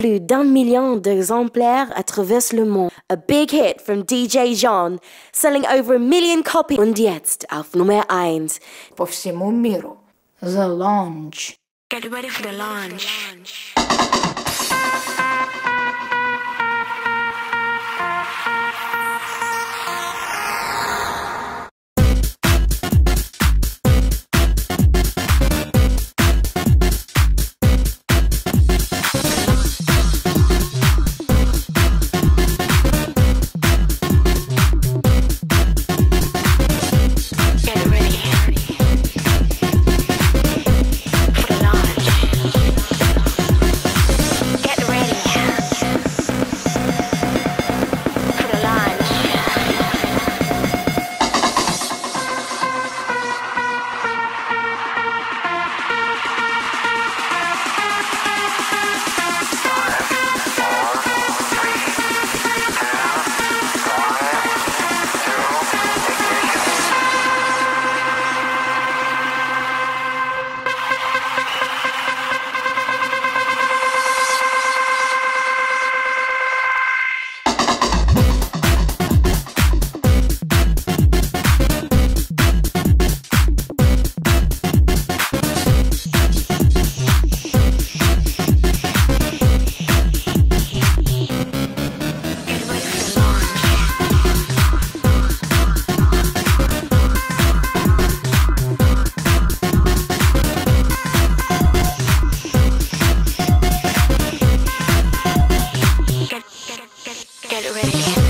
plus d'1 million d'exemplaires à travers le monde. A big hit from DJ John, selling over 1 million copies. Und jetzt auf Nummer 1. По всему миру. The Launch. Get ready for the launch. Get ready.